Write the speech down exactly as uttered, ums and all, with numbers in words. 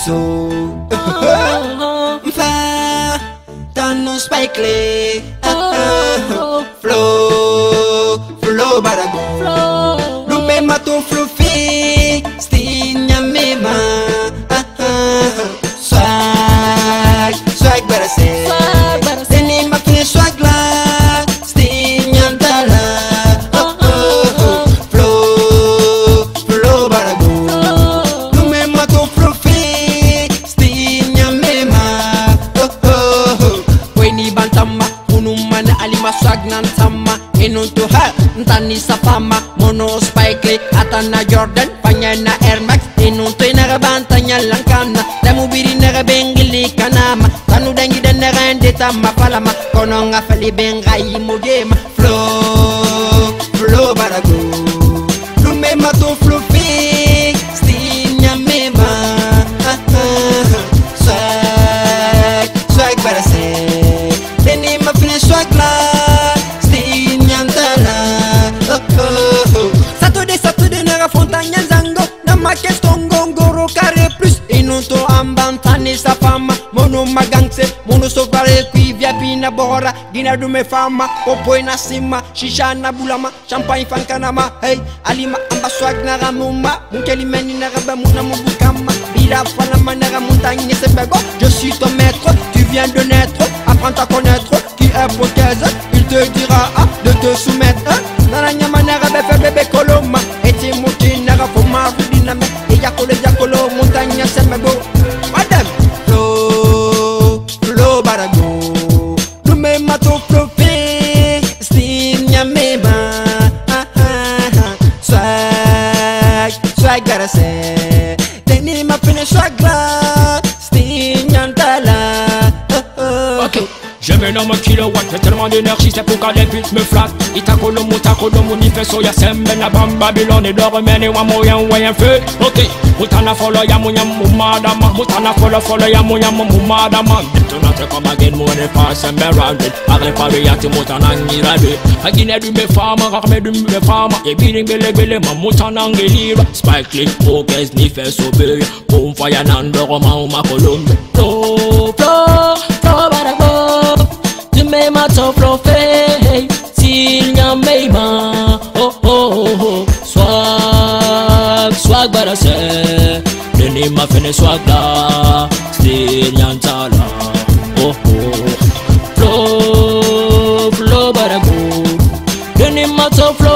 so. Mfa Tano Spike Lee. Flow Flow barago. Lume mato flow fi Stinya mema. Swag Swag barase. Deni ma fi swag la Stinya dala. Flow Flow barago. Lume mato flow fi Stinya mema. Weni bantama Unumana alima swag nantama. Inuntu ha Ntani Safama Mono Spike Lee Atana Jordan Panyana Air Max Inuntu inagabantanya langkana Damu biri nagabengili kanama Tanu dangi dan narende tama palama Kono nga fali bengayi mugema. Flow Flow barago. Lume mato flow fi Stinya mema. Swag Swag barase. Deni ma fini swag la Saturday, Saturday, nera fontaine zango. Na ma question gongoro carré plus. Inunto ambantani sa fama. Mono magangse, mono sovare qui via pina bora. Dina dume fama, popo na sima. Shisha na bulama, champagne fan kanama. Hey, alima amba swag na ramuma. Munkeli meni na raba muna mubukama. Bila falama nera montagne se bego. Je suis ton maître, tu viens de naître. Apprends à connaître qui est prothèse. Il te dira ah, de te soumettre. Nana nyama nera befe bebe koloma. Eti muti nera foma rudiname. Eya kole ya kolo montagne se bego. Madame Flow Flow barago. Lume mato flow fi Stinya mema. Swag Swag barase. Deni ma fini swag la Stinya dala. Ok, je me nomme Kilowatt, j'ai tellement d'énergie, c'est pour quand les buts me flattent. Itakolo mutakolo munifesto ya sembe na bam Babylone et dormene wa moyen wayen feu. Ok, mutana follow ya munyam mumadama. Mutana follow follow ya munyam mumadama. Detonate come again mo ne pass and around it. Agre pariati mutana ngirabe. Agine du me fama, rakme du me fama. E biling bele bele ma mutana ngelira. Spike Lee, focus ni festo be. Boom fire nando roma uma colombe. Flow, flow, flow barago. Tu me mato flow fe. Stinya mema. Oh oh oh oh. Swag, swag barase. Deni ma fene swag la. Stinya ntala. Oh oh. Flow, flow barago. Deni mato flow.